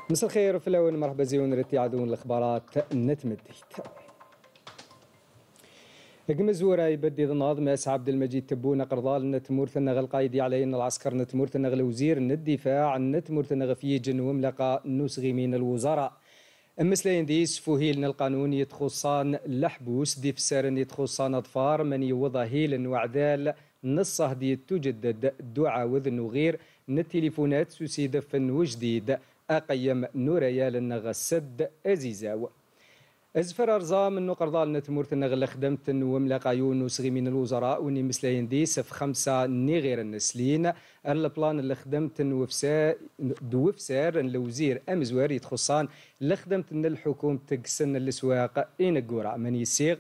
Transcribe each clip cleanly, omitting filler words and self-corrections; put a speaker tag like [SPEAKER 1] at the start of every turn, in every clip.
[SPEAKER 1] مساء الخير في الأول، مرحبا زيون رتي عدون الأخبارات نتمديت. قمزورة يبدي ناظم اس عبد المجيد تبونا قرضال نتمورثنا القايدي علينا العسكر نتمورثنا الوزير الدفاع نتمورثنا فيجن وملقى نسغي من الوزراء مثل ديس فوهيل القانون يتخصان لحبوس دي فسارن يتخصان أظفار من يوضى هيل وعدال نصه دي تجدد دعا وذن وغير نتليفونات سوسيد فن وجديد أقيم نوريال النغسد أزيزاو أزفر أرزام أنه قرضال نتمورت النغل خدمت وملاقا يونس غي من الوزراء وني مسلاين ديس في 5 نغير النسلين البلان اللي خدمت دوفسار الوزير أمزوار يتخصان اللي خدمت أن الحكومة تقسن السواق إن القرى من يسيغ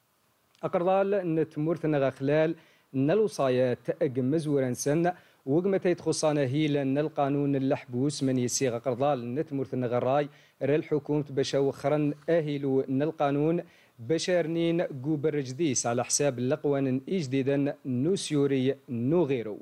[SPEAKER 1] أقرضال نتمورت النغا خلال أن الوصايات أقمز ورنسن وقمت يتخصان هيلا القانون اللحبوس من يسيغ قرضال نتمورت النغراي الحكومة باش وخرن أهلوا القانون بشارنين قوبر جديس على حساب القوانين جديدا نوسيوري نو غيرو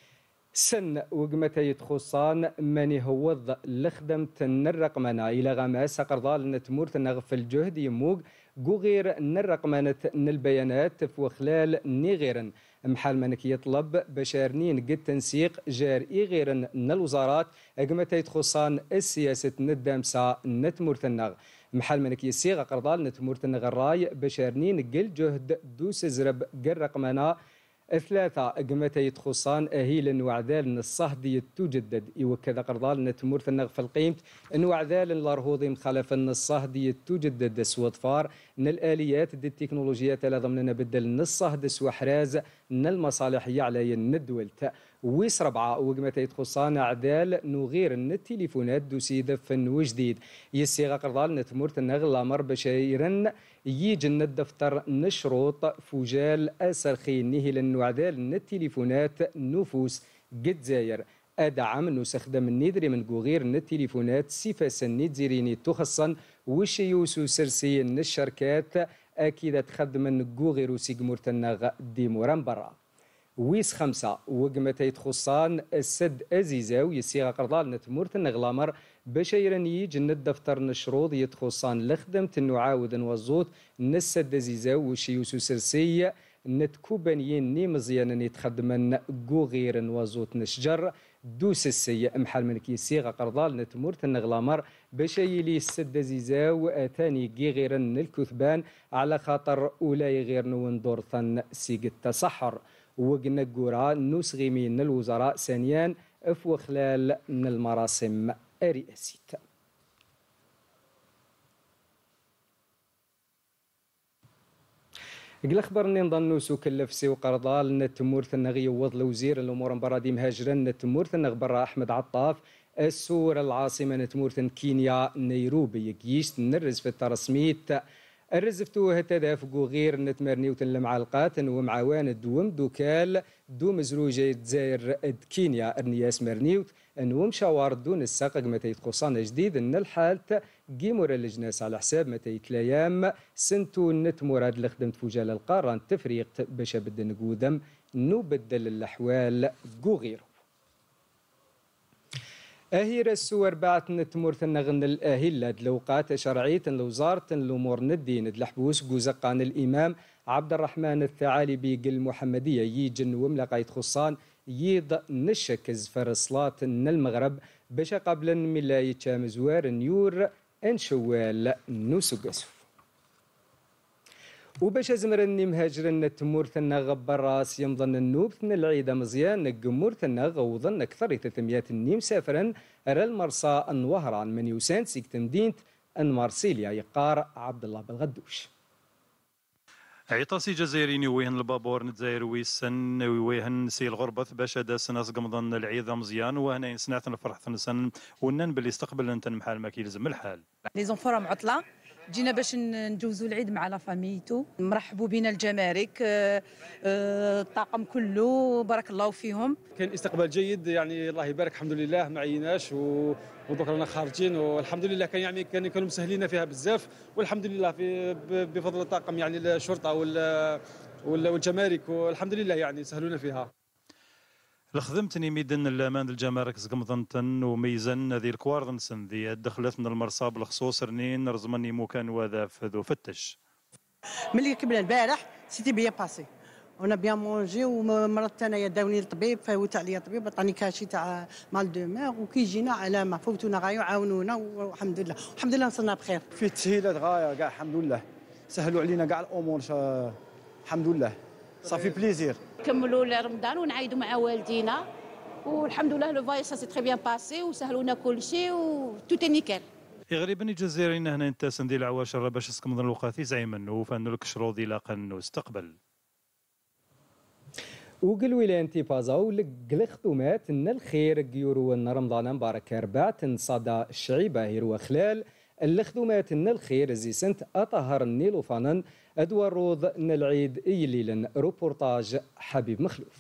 [SPEAKER 1] سن وقمت يتخصان من يهوض لخدمت الرقمنة إلى غماس قرضال نتمورت النغف الجهد يموق قو غير الرقمنة البيانات في خلال نغيرن محل منك يطلب بشارنين قد تنسيق جار غير الوزارات قمت يتخصان السياسة ندامسا نتمورت النغ محل منك يسيغ قرضال نتمورت النغ الراي بشارنين قل جهد دوس زرب قل رقمنا 3 قمت يتخصان أهيل وعدال الصهدي تجدد وكذا قرضال نتمورت النغ في القيمت ان وعدال الارهوضي مخالف الصهدي تجدد سوطفار ان الاليات دي التكنولوجيات لا ضمننا بدل الصهد سوحراز ان المصالحيه على الندولت ويس 4 وقمت يتخصان عدال نغير التليفونات دوسيد فن وجديد يسيغ قرضال نتمورت النغ الامر بشيرن يجن الدفتر نشروط فوجال أسرخي نهل وعدال التليفونات نفوس قد زاير أدعم نستخدم الندري من قغير التليفونات سيفاس النتزيريني تخصن وشيوسو سرسي الشركات أكيد تخدم قغير وسيقمورت النغ ديموران برا ويس 5 وقمت يتخصان السد أزيزاو يسيغ قرضال نتمورت النغلامر بشيرن يجن الدفتر نشروض يتخصان لخدمت نعاود نوزوت نسد أزيزاو وشيوسو سرسي نتكوبانيين نيمزيان يتخدمن قو غير نوزوت نشجر دوس السي محل منك يسيغ قرضال نتمورت النغلامر بشيلي السد أزيزاو أتاني قي غيرن الكثبان على خاطر أولاي غير نوندور ثن سيق التصحر وقنا قورا نسغي من الوزراء ثانيا افو خلال المراسم الرئاسية. قل خبرني نظنو سو كلفسي وقرضال نتمورث النغي وض الوزير الامور برادي مهاجرا نتمورث النغ برا احمد عطاف السور العاصمه نتمورث كينيا نيروبي يكيشت نرز في الترسميت الرزفتو هتداف غير نتمرنيو مع القاتن ومعوان دوم دوكال دوم زروجي تزاير كينيا النياس مرنيوت انوم شوار دون الساق متى يتقصان جديد ان الحالة قيمور اللجناس على حساب متى يتلايام سنتو نت مراد لخدمت فوجال القارة تفريق باش بد نقودم نبدل الاحوال غير أهير السور بعت نتمورث النغن الأهلة لوقات شرعية لوزارة الأمور الدين الحبوس جوزقان الإمام عبد الرحمن الثعالبي قل محمدية يجن وملقا يتخصان يض نشكز فرصلات المغرب باش قبل ملاية شامزوار نيور ان شوال نوسقسو وباش زمرني مهاجرن تمورثنا غبر راس يمظن النوب ثن العيدة مزيان نقمورثنا غوظن أكثر 300 النيم سافرا رى المرسى النوهران من يوسان سيكت مدينة ان مارسيليا يقار عبد الله بالغدوش
[SPEAKER 2] عيطاسي جزائري ويهن البابور نتزاير ويسن ويهن سي الغربة باش داس ناس قمضن العيدة مزيان وهنا ينسنات الفرح ثنسن ونن باللي استقبل انت المحال ما كيلزم الحال
[SPEAKER 3] لي زونفون عطلة جينا باش نجوزوا العيد مع لا فاميتو مرحبوا بنا الجمارك الطاقم كله بارك الله فيهم
[SPEAKER 4] كان استقبال جيد يعني الله يبارك الحمد لله ما عيناش ودوك رانا خارجين والحمد لله كانوا مسهلين فيها بزاف والحمد لله بفضل الطاقم يعني الشرطه والجمارك والحمد لله يعني سهلونا فيها.
[SPEAKER 2] الخدمتني ميدان الامان الجمارك زقمضنتن وميزان هذه الكواردنسن ذي دخلت من المرصاب الخصوص رنين رزمني مكان وذا ذو فتش.
[SPEAKER 5] ملي ركبنا البارح سيتي بيان باسي انا بيان مونجي ومرات انايا داوني الطبيب فوت عليا الطبيب عطاني كاشي تاع مال دو ميغ وكي جينا علامه فوتونا غايو عاونونا والحمد لله الحمد لله وصلنا بخير.
[SPEAKER 6] في تسهيلات غايه كاع الحمد لله سهلوا علينا كاع الامور الحمد لله صافي بليزير.
[SPEAKER 7] كملوا رمضان ونعايدوا مع والدينا والحمد لله لو فايس سي تري بيان باسي وسهلونا كل شيء وتو تي نيكال.
[SPEAKER 2] غالبا الجزائريين هنا انتاسن ديال العواشر باش تسكم الوقت زعيما وفانو لك شروط لا قنو استقبل.
[SPEAKER 1] وقل ويلي انتي بازاو لك الخدمات ان الخير قيورو ان رمضان مبارك اربعة صدى الشعيبه هيرو خلال الخدمات ان الخير زي سنت اطهر النيل وفانن ادوار روض ان العيد ايليلن روبورتاج حبيب مخلوف.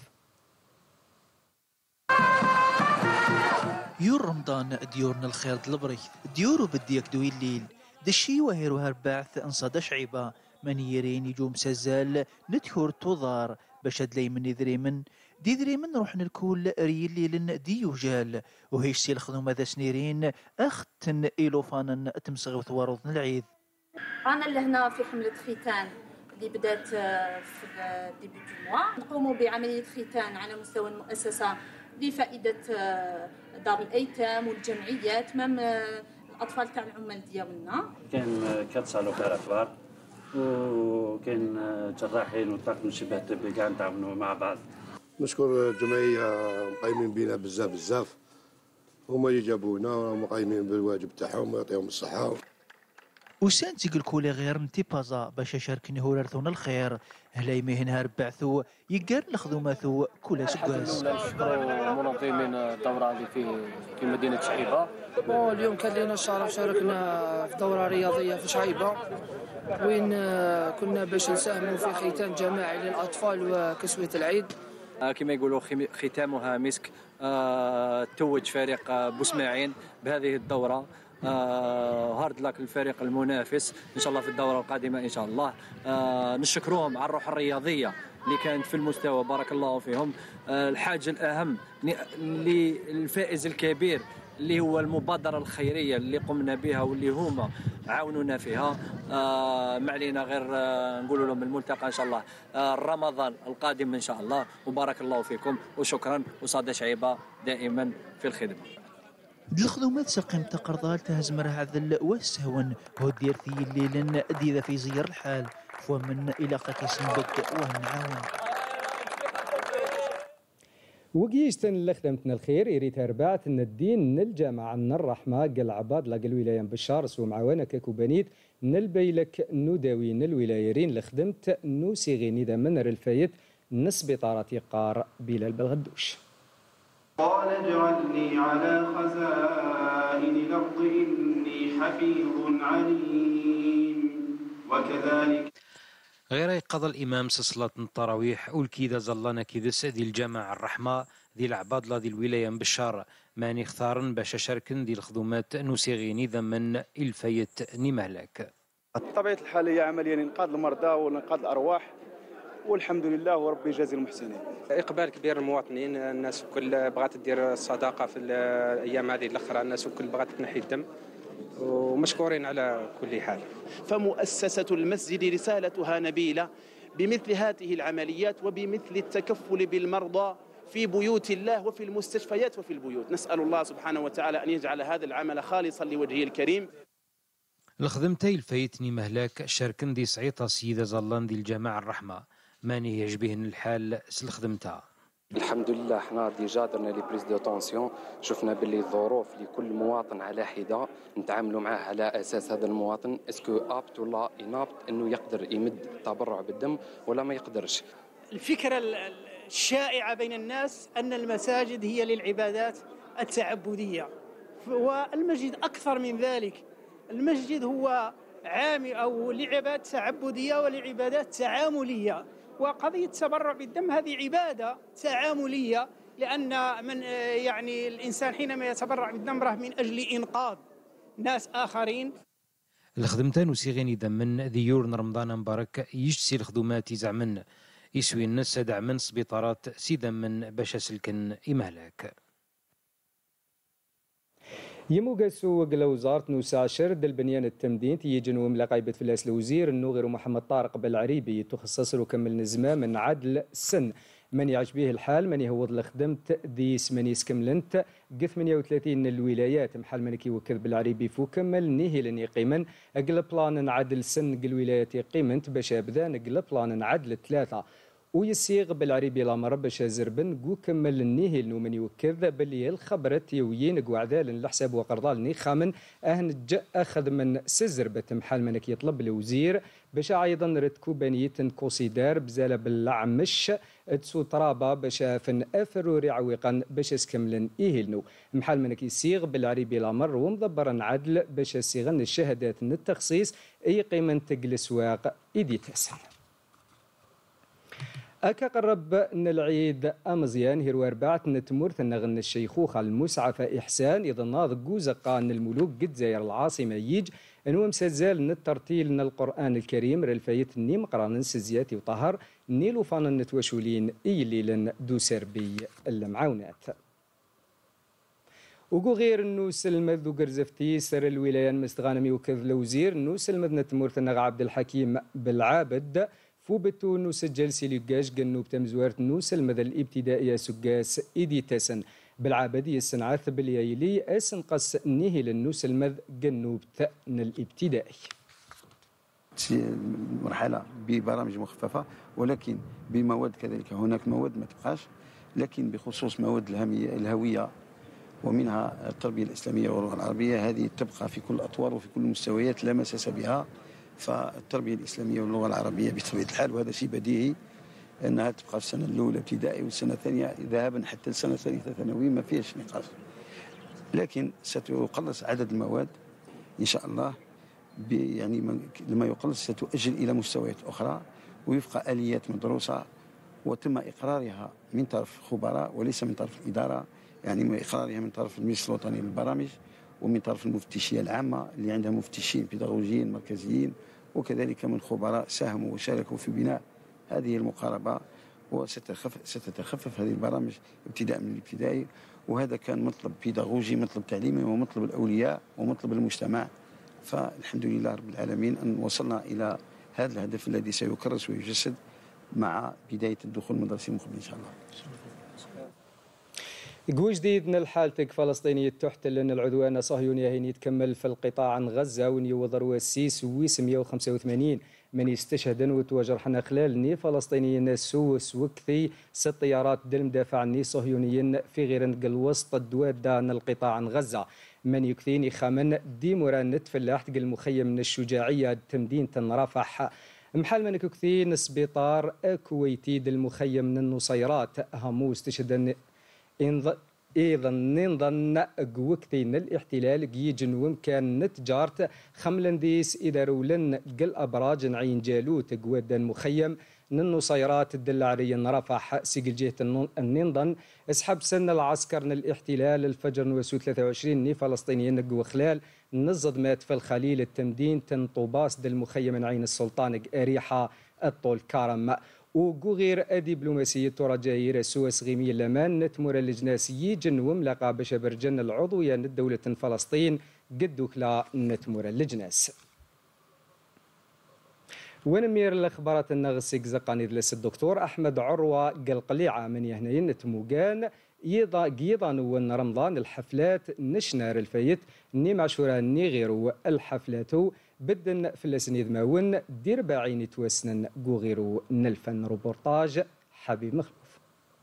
[SPEAKER 8] يور رمضان ديورنا الخير دلبري ديورو بديك دوي الليل دشي وهيرو هرباعث انصاد شعيبه منيرين يجوم سزال نتهور توضار باش هدلي من دريمن دي دريمن روحنا الكل ريليلن دي يوجال وهيش سي الخدمه ذا سنيرين اختن ايلوفانا تمسغ وثواروضنا العيد.
[SPEAKER 7] انا اللي هنا في حمله ختان اللي بدات في ديبي دو موا نقوموا بعمليه ختان على مستوى المؤسسه لفائده دار الايتام والجمعيات مام الاطفال تاع العمال ديالنا.
[SPEAKER 9] كاين 4 سال اوبيراتوار وكاين جراحين وطاقم شبه طبي كاع نتعاونوا مع بعض.
[SPEAKER 10] نشكر الجمعيه مقيمين بينا بزاف هما اللي جابونا ومقيمين بالواجب تاعهم ويعطيهم الصحه.
[SPEAKER 8] وسان تيقول كولي غير نتي بازا باش شاركني هو رثونا الخير هلاي مهن هربعثو يقار الخدماتو كلها سكاس.
[SPEAKER 11] نشكروا منظمين الدوره هذه في مدينه شعيبه. اليوم كان لنا الشرف شاركنا في دوره رياضيه في شعيبه وين كنا باش نساهموا في ختان جماعي للاطفال وكسوه العيد.
[SPEAKER 12] كما يقولوا ختامها مسك. توج فريق بوسماعين بهذه الدوره. هارد لك الفريق المنافس ان شاء الله في الدوره القادمه ان شاء الله. نشكروهم على الروح الرياضيه اللي كانت في المستوى بارك الله فيهم. الحاجه الاهم للفائز الكبير اللي هو المبادره الخيريه اللي قمنا بها واللي هما عاونونا فيها. ما علينا غير نقول لهم الملتقى ان شاء الله رمضان القادم ان شاء الله وبارك الله فيكم وشكرا وصاد شعيبه دائما في الخدمه.
[SPEAKER 8] الخدمات سقيم تقرضال تهزمر هذا والسهون هو دير في الليل ديذا في زير الحال ومن الى قاكسن بد وهنعاون.
[SPEAKER 1] وقيشتن اللي خدمتنا الخير يريد أربعة الدين الجامعة الرحمة قل عباد لاقل الولاية بشار سو معاونة كوبانيت نلبيلك نداوين الولايرين لخدمت نوسيغين إذا منر الفايت نسبطارة قار بلال بالغدوش.
[SPEAKER 13] قال اجعلني على خزائن الأرض إني حفيظ عليم وكذلك.
[SPEAKER 14] غير يقضى الإمام صلاة التراويح والكيدا زلانا كيدس ذي الجامع الرحمة ذي العباد لا ذي الولاية بشار ماني اختارن باش شاركن ذي الخدمات نوسيغيني ذا من الفايت نمهلك.
[SPEAKER 6] طبيعة الحال هي عملية إنقاذ المرضى وإنقاذ الأرواح والحمد لله وربي يجازي المحسنين.
[SPEAKER 15] إقبال كبير المواطنين الناس الكل بغات دير الصداقة في الأيام هذه الأخرى الناس الكل بغات تنحي الدم ومشكورين على كل حال.
[SPEAKER 16] فمؤسسة المسجد رسالتها نبيلة بمثل هذه العمليات وبمثل التكفل بالمرضى في بيوت الله وفي المستشفيات وفي البيوت. نسأل الله سبحانه وتعالى أن يجعل هذا العمل خالصا لوجهه الكريم.
[SPEAKER 14] الخدمتي الفايتني مهلاك شاركن دي سعيطة سيدة زلان دي الجماعة الرحمة ماني يشبهن الحال سلخدمتها.
[SPEAKER 17] الحمد لله حنا ديجا درنا لي بريز دو طونسيون شفنا باللي الظروف لكل مواطن على حده نتعاملوا معاه على اساس هذا المواطن اسكو ابت ولا انابت انه يقدر يمد تبرع بالدم ولا ما يقدرش.
[SPEAKER 18] الفكره الشائعه بين الناس ان المساجد هي للعبادات التعبديه والمسجد اكثر من ذلك. المسجد هو عام او لعبادات تعبديه ولعبادات تعامليه وقضية التبرع بالدم هذه عبادة تعاملية لأن من يعني الإنسان حينما يتبرع بالدم راه من أجل إنقاذ ناس آخرين.
[SPEAKER 14] الخدمتان وسيغيني ذا من ذيور رمضان مبارك يجسي الخدمات زعمن يسوي الناس دعما سبيطارات سيدا من باش سلكن إمهلاك.
[SPEAKER 1] يموقسو وقلا وزارة نوسع شرد البنيان التمدين تيجنو ملاقايبة فلاس الوزير انو غير محمد طارق بالعريبي تخصص له كمل نزمة من عدل السن من يعجبيه الحال من يهوض لخدمت ديس من يسكملنت قف 38 الولايات محل من كيوكل بالعريبي فو كمل نيهي لن يقيمن اقل بلان عدل سن قل ولايات يقيمنت باش ابدا اقل بلان عدل 3 ويسيغ بالعريبي الامر باش زربن قو كمل النيهي لنو من يوكذ باللي الخبرت يويين قوعدال الحساب وقرضال ني خامن اهن جاء اخذ من سزربة محل منك يطلب الوزير باش ايضا رتكو بنيت كوسيدار بزالة بالعمش تسو ترابا باش فن افروري عويقا باش اسكملن ايهلنو محل منك يسيغ بالعريبي الامر ومضبرا عدل باش يسيغن الشهادات من التخصيص اي قيمة تجلس واق ايدي تسهل. أكا قرب العيد أمزيان هيرو أربعة نتمور ثنغن الشيخوخة المسعفة إحسان إذا ناض جوزقا الملوك قد زير العاصمة يج أنو مسزال الترتيل القرآن الكريم رالفايت نيم قران سزياتي وطهر نيلو فان نتوشولين إيليلن دو سربي المعاونات. وقو غير النوس المذ ذو قرزفتي سر الولايان مستغانمي وكذ لوزير النوس المذ نتمور ثنغ عبد الحكيم بالعابد فوبتو نوس الجلسي لقاش قنوب تمزوارت نوس المدى الابتدائية سقاس إيدي تسن بالعابدية السنعاث باليايلي أسن قص نيهي للنوس المذ قنوب ثأن الابتدائي.
[SPEAKER 19] مرحلة ببرامج مخففة ولكن بمواد كذلك هناك مواد ما تبقاش لكن بخصوص مواد الهوية ومنها التربية الإسلامية واللغة العربية هذه تبقى في كل الأطوار وفي كل المستويات لا مساس بها. فالتربية الإسلامية واللغة العربية بطبيعة الحال وهذا شيء بديهي أنها تبقى في السنة الأولى ابتدائي والسنة الثانية ذهابا حتى السنة الثالثة ثانوي ما فيهش نقاش لكن ستقلص عدد المواد إن شاء الله يعني لما يقلص ستؤجل إلى مستويات أخرى ويبقى آليات مدروسة وتم إقرارها من طرف خبراء وليس من طرف الإدارة يعني إقرارها من طرف المجلس الوطني للبرامج ومن طرف المفتشية العامة اللي عندها مفتشين بيداغوجيين مركزيين وكذلك من خبراء ساهموا وشاركوا في بناء هذه المقاربة وستتخفف هذه البرامج ابتداء من الابتدائي وهذا كان مطلب بيداغوجي مطلب تعليمي ومطلب الأولياء ومطلب المجتمع فالحمد لله رب العالمين أن وصلنا إلى هذا الهدف الذي سيكرس ويجسد مع بداية الدخول المدرسي المقبل إن شاء الله.
[SPEAKER 1] قوي جديد من الحالتك فلسطينية تحتل أن العدوان الصهيوني هين يتكمل في القطاع عن غزة ونيوضر والسيس ويس 185 من يستشهدن وتوجرحنا خلال ني فلسطينيين سوس وكثي 6 طيارات دل مدافع ني صهيونيين في غير الوسط الدواد عن القطاع عن غزة من يكثين خامن دي مرانت فلاح تقل المخيم من الشجاعية تمدين تنرفح محل من كثين سبيطار كويتي دل المخيم من النصيرات همو استشهدن ايضا نظن قوكتين الاحتلال جيجن ومكان نتجارت خملنديس اذا رولن قل ابراج عين جالوت قودا مخيم ننصيرات الدلعري رفح سجل جهه النظن اسحب سن العسكر الاحتلال الفجر نوسو 23 ني فلسطينيين قوى خلال نزض مات في الخليل التمدين تنطوباس دل مخيم عين السلطان اريحه الطول كارم وغير دبلوماسية رجاير سوس غيمي لمان نتمر اللجناسي جن وملقى بشبرجن العضوية الدولة فلسطين قدوك لا نتمر اللجناس ونمير الأخبارات النغسيك زقاني دلس الدكتور أحمد عروة قلقليعة من يهنين نتموغان قيضان ون رمضان الحفلات نشنار الفايت ني معشورة ني غيرو الحفلاتو بدن في الاسنيد ماون دير باعين توسنن غيرو نلفن روبورتاج حبيب مخلوف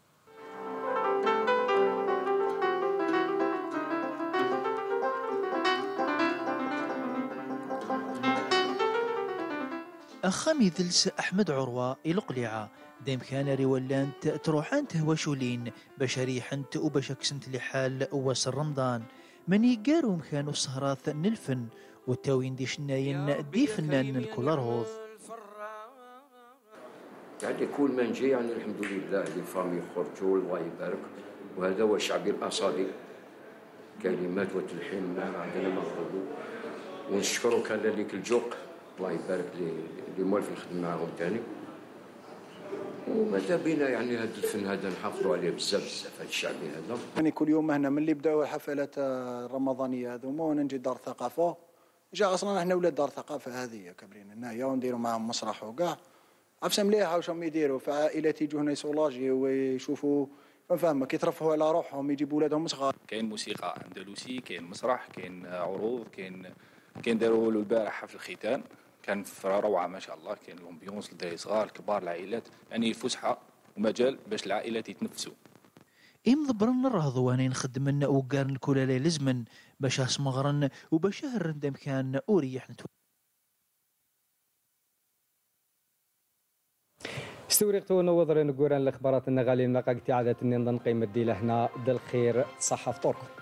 [SPEAKER 8] أخامي ذلس أحمد عروة إلقليعة دايم كان ريولانت تروحان تهوشولين بشريحنت وبشكسنت لحال وسر رمضان من يقارو مكانو السهرات نلفن والتاوين دي شناين دي فنان الكولار هوض
[SPEAKER 20] يعني كل من جي يعني الحمد لله للفامي خرجوا الله يبارك وهذا هو الشعبي الأصالي كلمات وتلحين ما عندنا مغرب ونشكروا كان ليك الجوق الله يبارك لي مولف نخدم معاهم تاني وماذا بينا يعني هذا الفن هذا نحافظوا عليه بزاف هذا الشعبي هذا.
[SPEAKER 21] يعني كل يوم هنا من اللي بداوا الحفلات الرمضانيه هذوما ونجي دار الثقافه، جا اصلا احنا ولاد دار الثقافه هذه كبرين هنايا ونديروا معهم مسرح وكاع عفسه مليحه واش راهم يديروا، فعائلات يجوا هنا يسولاجيو ويشوفوا فاهمك يترفهوا على روحهم يجيبوا ولادهم صغار.
[SPEAKER 22] كاين موسيقى اندلسي، كاين مسرح، كاين عروض، كاين داروا له البارح حفل الختان كان في روعه ما شاء الله، كاين لومبيونس للدراري صغار الكبار العائلات، يعني فسحه ومجال باش العائلات يتنفسوا.
[SPEAKER 8] مضبرن الرهض واني نخدمن وقارن كل ليل زمن باش اسمغرن وباش هرن كان وريح
[SPEAKER 1] استوريقتو نوضر نقول الاخبارات النغالي نلقى عادة نظن قيمة دي لهنا دل خير صحة فطوركم.